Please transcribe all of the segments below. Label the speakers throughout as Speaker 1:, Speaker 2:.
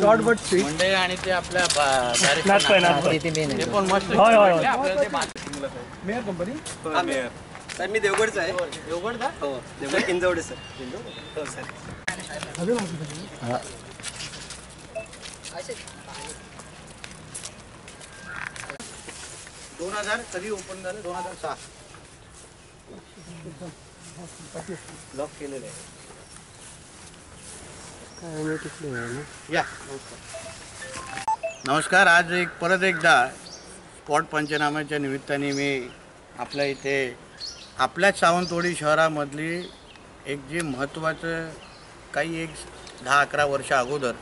Speaker 1: Short but sweet
Speaker 2: म्हणजे आणि ते आपल्या
Speaker 1: ते
Speaker 2: पण मस्त
Speaker 1: मेयर कंपनी
Speaker 3: मेयर सर मी देवगडचा आहे.
Speaker 2: देवगड
Speaker 3: हो देवगड किंजवडे सर. हो सर.
Speaker 1: हां
Speaker 2: 2000 कधी ओपन झालं 2006 लॉक केलेलं आहे. या नमस्कार. आज परत एकदा स्पॉट पंचनाम्याच्या निमित्ताने मी आपल्या इथे आपल्याच सावंतवाडी शहरामधली एक जे महत्त्वाचं काही 10-11 वर्ष अगोदर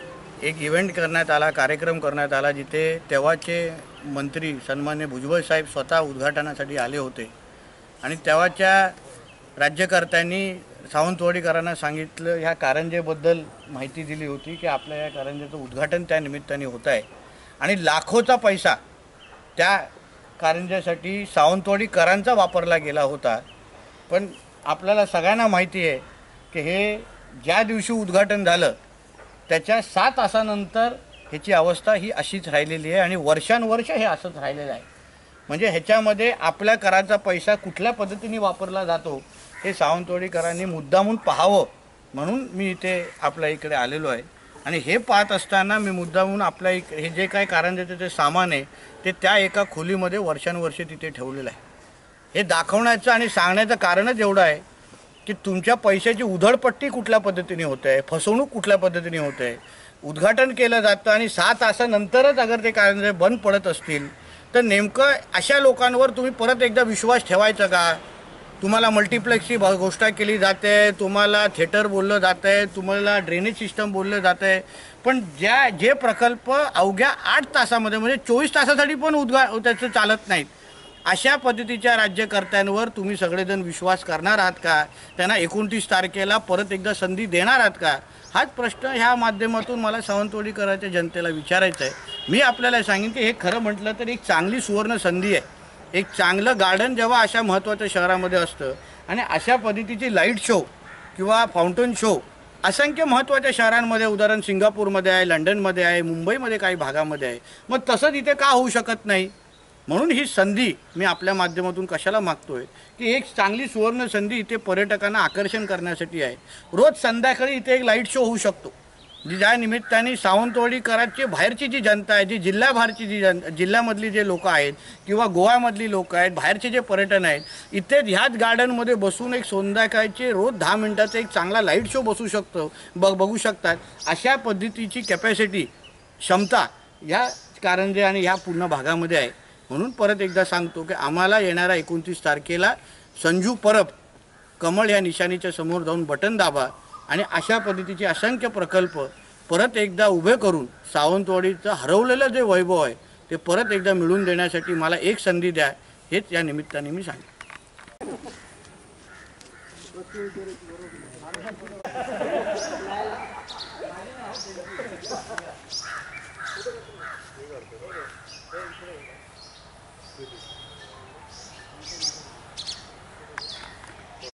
Speaker 2: एक इव्हेंट करण्यात आला, कार्यक्रम करण्यात आला, जिथे तेव्हाचे मंत्री सन्मान्य भुजबळ साहेब स्वतः उद्घाटनासाठी आले होते आणि तेव्हाच्या राज्यकर्त्यांनी सावंतवाडीकरांना सांगितलं, ह्या कारंजेबद्दल माहिती दिली होती की आपल्या या कारंजेचं उद्घाटन त्या निमित्ताने होत आहे आणि लाखोचा पैसा त्या कारंजेसाठी सावंतवाडीकरांचा वापरला गेला होता. पण आपल्याला सगळ्यांना माहिती आहे की हे ज्या दिवशी उद्घाटन झालं त्याच्या 7 तासानंतर ह्याची अवस्था ही अशीच राहिलेली आहे आणि वर्षानुवर्ष हे असंच राहिलेलं आहे. म्हणजे ह्याच्यामध्ये आपल्या कराचा पैसा कुठल्या पद्धतीने वापरला जातो हे सावंतवाडीकरांनी मुद्दामून पाहावं म्हणून मी इथे आपल्या इकडे आलेलो आहे. आणि हे पाहत असताना मी मुद्दामून आपल्या हे जे काय कारंजेचं जे सामान आहे ते त्या एका खोलीमध्ये वर्षानुवर्षे तिथे ठेवलेलं आहे. हे दाखवण्याचं आणि सांगण्याचं कारणच एवढं आहे की तुमच्या पैशाची उधळपट्टी कुठल्या पद्धतीने होते आहे, फसवणूक कुठल्या पद्धतीने होते आहे. उद्घाटन केलं जातं आणि 6 तासानंतरच अगर ते कारंजे बंद पडत असतील तर नेमकं अशा लोकांवर तुम्ही परत एकदा विश्वास ठेवायचा का? तुम्हाला मल्टिप्लेक्सची घोषणा केली जाते, तुम्हाला थिएटर बोललं जातं आहे, तुम्हाला ड्रेनेज सिस्टम बोललं जातं आहे, पण जे प्रकल्प अवघ्या 8 तासामध्ये म्हणजे 24 तासासाठी पण त्याचं चालत नाहीत, अशा पद्धतीच्या राज्यकर्त्यांवर तुम्ही सगळेजण विश्वास करणार आहात का? त्यांना 29 तारखेला परत एकदा संधी देणार आहात का? हाच प्रश्न ह्या माध्यमातून मला सावंतवाडीकरांच्या जनतेला विचारायचं आहे. मी आपल्याला सांगेन की हे खरं म्हटलं तर एक चांगली सुवर्ण संधी आहे. एक चांगलं गार्डन जेव्हा अशा महत्त्वाच्या शहरामध्ये असतं आणि अशा पद्धतीची लाईट शो किंवा फाउंटन शो असंख्य महत्त्वाच्या शहरांमध्ये, उदाहरण सिंगापूरमध्ये आहे, लंडनमध्ये आहे, मुंबईमध्ये काही भागामध्ये आहे, मग तसंच इथे का होऊ शकत नाही? म्हणून ही संधी मी आपल्या माध्यमातून कशाला मागतोय की एक चांगली सुवर्ण संधी इथे पर्यटकांना आकर्षण करण्यासाठी आहे. रोज संध्याकाळी इथे एक लाईट शो होऊ शकतो, ज्या निमित्ताने सावंतवाडीकरांची बाहेरची जी जनता आहे, जी जिल्ह्याबाहेरची जिल्ह्यामधली जे लोक आहेत किंवा गोव्यामधली लोक आहेत, बाहेरचे जे पर्यटन आहेत, इथे ह्याच गार्डनमध्ये बसून एक संध्याकाळचे रोज 10 मिनिटाचा एक चांगला लाईट शो बघू शकतात. अशा पद्धतीची कॅपॅसिटी, क्षमता ह्या कारंजे आणि ह्या पूर्ण भागामध्ये आहे. म्हणून परत एकदा सांगतो की आम्हाला येणाऱ्या 29 तारखेला संजू परब कमळ या निशाणीच्या समोर जाऊन बटन दाबा आणि अशा पद्धतीचे असंख्य प्रकल्प परत एकदा उभे करून सावंतवाडीचं हरवलेलं जे वैभव आहे ते परत एकदा मिळवून देण्यासाठी मला एक संधी द्या, हेच या निमित्ताने मी सांगतो.